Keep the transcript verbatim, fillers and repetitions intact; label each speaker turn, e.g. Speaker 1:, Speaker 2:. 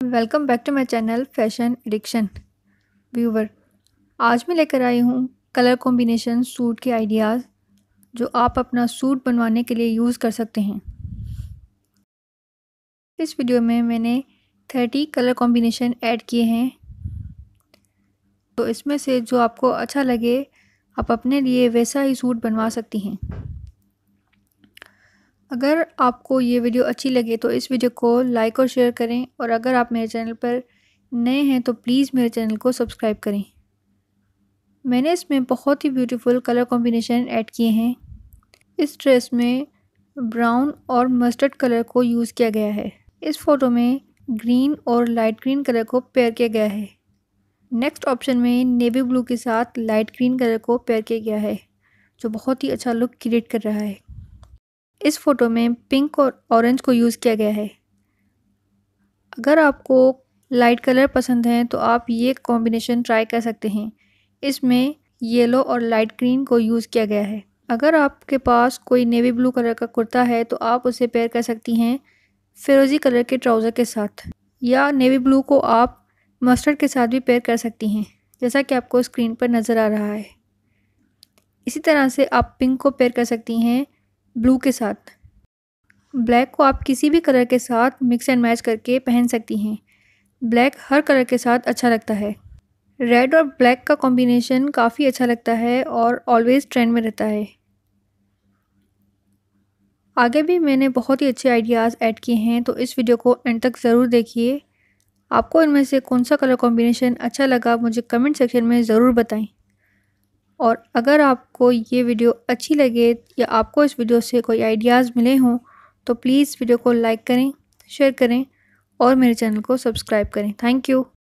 Speaker 1: Welcome back to my channel fashion addiction viewer. आज मैं लेकर आई हूँ कलर कॉम्बिनेशन सूट के आइडियाज़ जो आप अपना सूट बनवाने के लिए यूज़ कर सकते हैं। इस वीडियो में मैंने थर्टी कलर कॉम्बिनेशन ऐड किए हैं, तो इसमें से जो आपको अच्छा लगे आप अपने लिए वैसा ही सूट बनवा सकती हैं। अगर आपको ये वीडियो अच्छी लगे तो इस वीडियो को लाइक और शेयर करें, और अगर आप मेरे चैनल पर नए हैं तो प्लीज़ मेरे चैनल को सब्सक्राइब करें। मैंने इसमें बहुत ही ब्यूटीफुल कलर कॉम्बिनेशन ऐड किए हैं। इस ड्रेस में ब्राउन और मस्टर्ड कलर को यूज़ किया गया है। इस फ़ोटो में ग्रीन और लाइट ग्रीन कलर को पेयर किया गया है। नेक्स्ट ऑप्शन में नेवी ब्लू के साथ लाइट ग्रीन कलर को पेयर किया गया है, जो बहुत ही अच्छा लुक क्रिएट कर रहा है। इस फ़ोटो में पिंक और ऑरेंज को यूज़ किया गया है। अगर आपको लाइट कलर पसंद है तो आप ये कॉम्बिनेशन ट्राई कर सकते हैं। इसमें येलो और लाइट ग्रीन को यूज़ किया गया है। अगर आपके पास कोई नेवी ब्लू कलर का कुर्ता है तो आप उसे पेयर कर सकती हैं फिरोज़ी कलर के ट्राउज़र के साथ, या नेवी ब्लू को आप मस्टर्ड के साथ भी पेयर कर सकती हैं, जैसा कि आपको स्क्रीन पर नज़र आ रहा है। इसी तरह से आप पिंक को पेयर कर सकती हैं ब्लू के साथ। ब्लैक को आप किसी भी कलर के साथ मिक्स एंड मैच करके पहन सकती हैं। ब्लैक हर कलर के साथ अच्छा लगता है। रेड और ब्लैक का कॉम्बिनेशन काफ़ी अच्छा लगता है और ऑलवेज़ ट्रेंड में रहता है। आगे भी मैंने बहुत ही अच्छे आइडियाज़ ऐड किए हैं, तो इस वीडियो को एंड तक ज़रूर देखिए। आपको इनमें से कौन सा कलर कॉम्बिनेशन अच्छा लगा मुझे कमेंट सेक्शन में ज़रूर बताएं। और अगर आपको ये वीडियो अच्छी लगे या आपको इस वीडियो से कोई आइडियाज़ मिले हों तो प्लीज़ वीडियो को लाइक करें, शेयर करें और मेरे चैनल को सब्सक्राइब करें। Thank you.